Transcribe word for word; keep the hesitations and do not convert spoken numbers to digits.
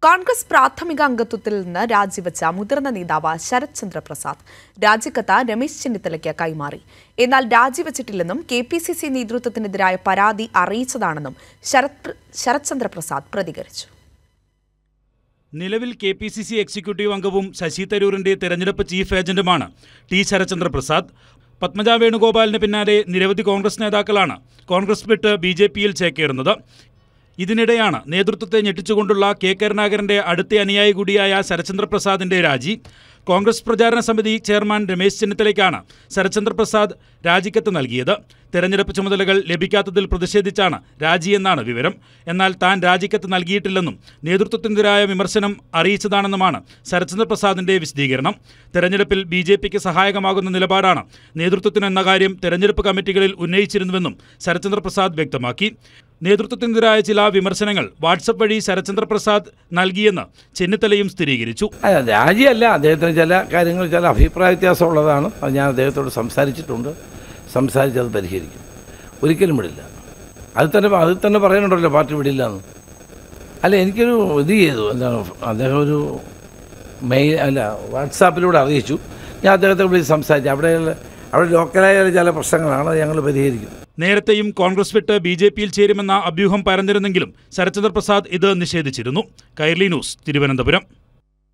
കോൺഗ്രസ് പ്രാഥമിക അംഗത്വത്തിൽ നിന്ന് രാജിവെച്ച മുതിർന്ന നേതാവ് ശരത് ചന്ദ്ര പ്രസാദ് രാജിക്കത്ത് രമേശ് ചെന്നിത്തലയ്ക്ക് കൈമാറി. എന്നാൽ രാജിവെച്ചിട്ടില്ലെന്നും കെ പി സി സി നേതൃത്വത്തിനെതിരായ പരാതി അറിയിച്ചതാണെന്നും ശരത് ശരത് ചന്ദ്ര പ്രസാദ് പ്രതികരിച്ചു. നിലവിൽ K P C C executive അംഗവും ശശി തരൂരിന്റെ തെരഞ്ഞെടുപ്പ് ചീഫ് ഏജന്റുമാണ് ടി ശരത്ചന്ദ്ര പ്രസാദ്. പത്മജ വേണുഗോപാലിന് പിന്നാലെ നിരവധി കോൺഗ്രസ് നേതാക്കളാണ് കോൺഗ്രസ് വിട്ട് ബി ജെ പിയിൽ ചേക്കേറുന്നത്. ഇതിനിടെയാണ് നേതൃത്വത്തെ ഞെട്ടിച്ചുകൊണ്ടുള്ള കെ കരുണാകരന്റെ അടുത്ത അനുയായി കൂടിയായ ശരത്ചന്ദ്ര പ്രസാദിന്റെ രാജി. കോൺഗ്രസ് പ്രചാരണ സമിതി ചെയർമാൻ രമേശ് ചെന്നിത്തലയ്ക്കാണ് ശരത്ചന്ദ്ര പ്രസാദ് രാജിക്കത്ത് നൽകിയത്. തെരഞ്ഞെടുപ്പ് ചുമതലകൾ ലഭിക്കാത്തതിൽ പ്രതിഷേധിച്ചാണ് രാജിയെന്നാണ് വിവരം. എന്നാൽ താൻ രാജിക്കത്ത് നൽകിയിട്ടില്ലെന്നും നേതൃത്വത്തിനെതിരായ വിമർശനം അറിയിച്ചതാണെന്നുമാണ് ശരത്ചന്ദ്ര പ്രസാദിന്റെ വിശദീകരണം. തെരഞ്ഞെടുപ്പിൽ ബി ജെ പിക്ക് സഹായകമാകുന്ന നിലപാടാണ് നേതൃത്വത്തിനെന്ന കാര്യം തെരഞ്ഞെടുപ്പ് കമ്മിറ്റികളിൽ ഉന്നയിച്ചിരുന്നുവെന്നും ശരത്ചന്ദ്ര പ്രസാദ് വ്യക്തമാക്കി. നേതൃത്വത്തിനെതിരായ ചില വിമർശനങ്ങൾ വാട്സപ്പ് വഴി ശരത്ചന്ദ്ര പ്രസാദ് നൽകിയെന്ന് ചെന്നിത്തലയും സ്ഥിരീകരിച്ചു. രാജിയല്ല, അദ്ദേഹത്തിന് ചില കാര്യങ്ങൾ ചില അഭിപ്രായ വ്യത്യാസമുള്ളതാണ്. അത് ഞാൻ അദ്ദേഹത്തോട് സംസാരിച്ചിട്ടുണ്ട്, സംസാരിച്ചത് പരിഹരിക്കും. ഒരിക്കലും വിടില്ല. അത് തന്നെ അതിൽ തന്നെ പറയുന്നുണ്ടല്ലോ പാർട്ടി വിടില്ല എന്ന്. അല്ല, എനിക്കൊരു ഇത് ചെയ്തു, എന്താണ് അദ്ദേഹം ഒരു മെയിൽ അല്ല വാട്സാപ്പിലൂടെ അറിയിച്ചു. ഞാൻ അദ്ദേഹത്തെ വിളിച്ച് സംസാരിച്ചു. അവിടെ അവിടെ ലോക്കലായ ചില പ്രശ്നങ്ങളാണ്, ഞങ്ങൾ പരിഹരിക്കും. നേരത്തെയും കോൺഗ്രസ് വിട്ട് ബി ജെ പിയിൽ ചേരുമെന്ന അഭ്യൂഹം പരന്നിരുന്നെങ്കിലും ശരത്ചന്ദ്ര പ്രസാദ് ഇത് നിഷേധിച്ചിരുന്നു. കൈരളി ന്യൂസ്, തിരുവനന്തപുരം.